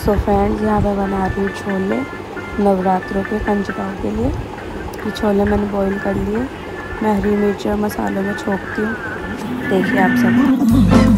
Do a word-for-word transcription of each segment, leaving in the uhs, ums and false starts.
So friends, यहाँ पे बना रही हूँ छोले नवरात्रों के कंजकाओं के लिए। ये छोले मैंने बॉईल कर लिए। मैं हरी मिर्च और मसालों में छोंकती हूँ। देखिए आप सब।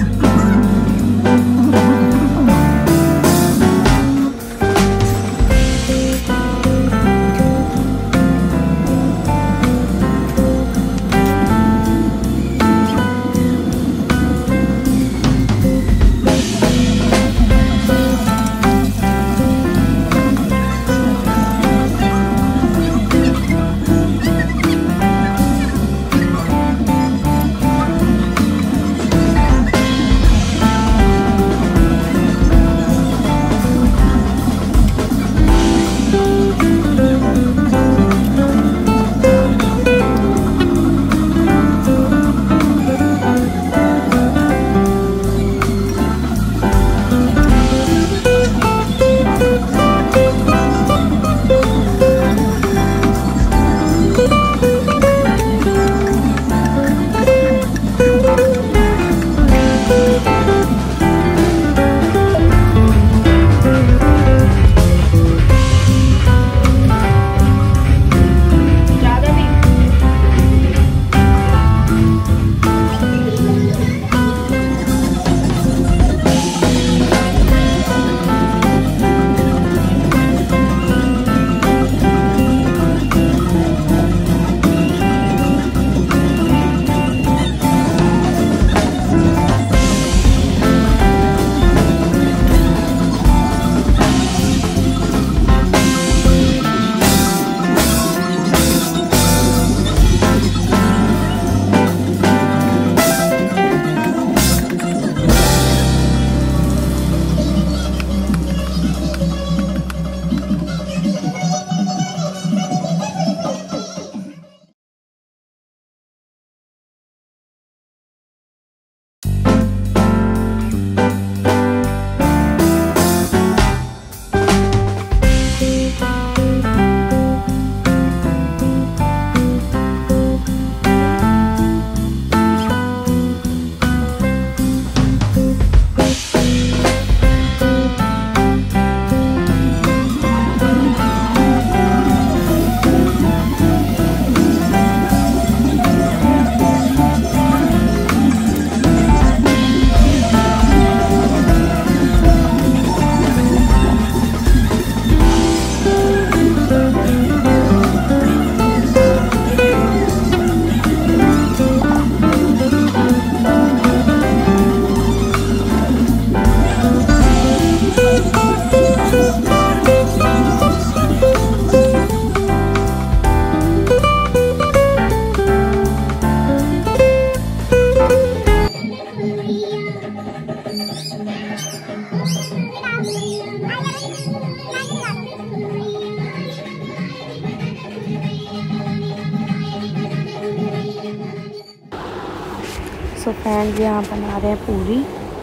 सो फ्रेंड्स, यहाँ बना रहे हैं पूरी।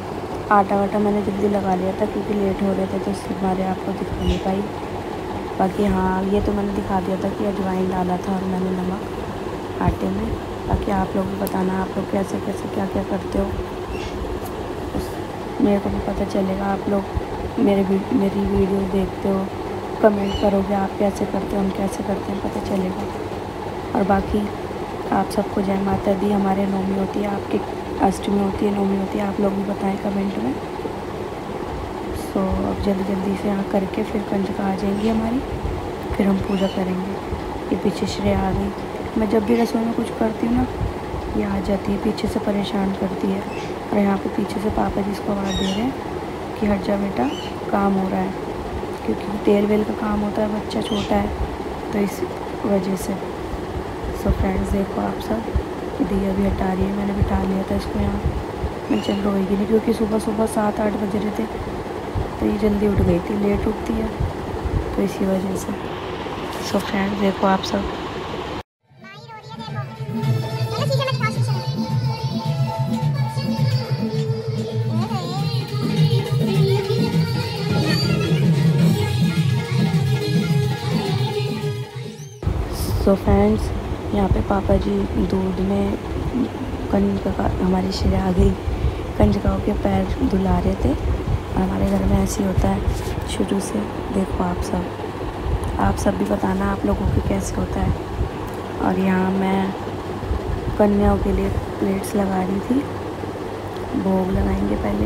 आटा वाटा मैंने जल्दी लगा लिया था क्योंकि लेट हो रहे थे, तो इसलिए हमारे आपको दिखा नहीं पाई। बाकी हाँ, ये तो मैंने दिखा दिया था कि अजवाइन डाला था और मैंने नमक आटे में। बाकी आप लोग बताना आप लोग कैसे कैसे क्या क्या करते हो, उस मेरे को भी पता चलेगा। आप लोग मेरे मेरी वीडियो देखते हो, कमेंट करोगे आप कैसे करते हो, हम कैसे करते हैं, पता चलेगा। और बाकी आप सबको जय माता दी। हमारे नौमी होती है, आपकी अष्टमी होती है, नौमी होती है, आप लोग भी बताएं कमेंट में। सो अब जल्दी जल्दी से यहाँ करके फिर कंजका आ जाएंगी हमारी, फिर हम पूजा करेंगे। ये पीछे श्रेया आ गई। मैं जब भी रसोई में कुछ करती हूँ ना, ये आ जाती है, पीछे से परेशान करती है। और यहाँ पे पीछे से पापा जी इसको आवाज़ दे रहे हैं कि हट जा बेटा, काम हो रहा है, क्योंकि तेल वेल का काम होता है, बच्चा छोटा है, तो इस वजह से। सो फ्रेंड्स, देखो आप सब कि दिया भी हटा रही है। मैंने बिठा लिया था इसको यहाँ। मैं चल रोएगी नहीं क्योंकि सुबह सुबह सात आठ बज रहे थे, तो ये जल्दी उठ गई थी, लेट उठती है, तो इसी वजह से। सो फ्रेंड्स, देखो आप सब। सो फ्रेंड्स, यहाँ पे पापा जी दूध में कंजका, हमारी श्रेया आ गई, कंजकाओं के पैर धुला रहे थे। हमारे घर में ऐसे ही होता है शुरू से। देखो आप सब आप सब भी बताना आप लोगों के कैसे होता है। और यहाँ मैं कन्याओं के लिए प्लेट्स लगा रही थी, भोग लगाएंगे पहले।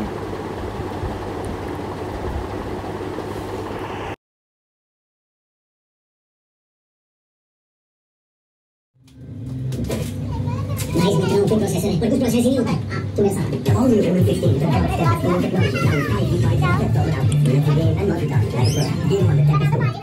नाइस मित्रों, फिर प्रोसेसर है पर कुछ प्रोसेस ही नहीं होता है। आप तुम्हें साथ all you will fifteen the text that technology and I D five that तो now let's game and multitask like program game on the text.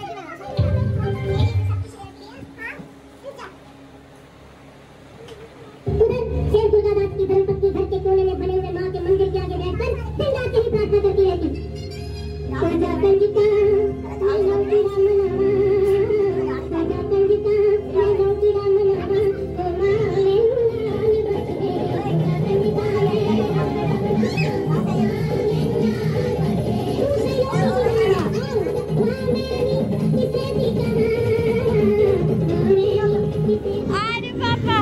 शेर दुर्गादास की धर्मपत्नी घर के कोने में बने हुए मां के मंदिर के आगे बैठकर दिन रात यही प्रार्थना करती रहती। राजा कंजिका राजा की रामनामा, राजा कंजिका राजा की रामनामा, ओ माले नानी बसते राजा कंजिका अरे पापा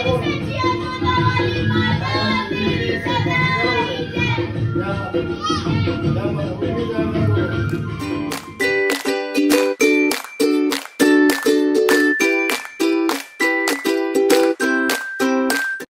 Yeah.